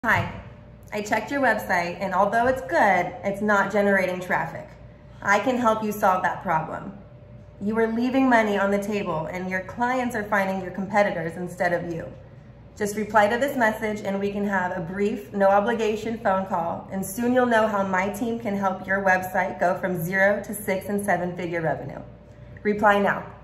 Hi, I checked your website and although it's good, it's not generating traffic. I can help you solve that problem. You are leaving money on the table and your clients are finding your competitors instead of you. Just reply to this message and we can have a brief, no obligation phone call, and soon you'll know how my team can help your website go from 0 to 6 and 7 figure revenue. Reply now.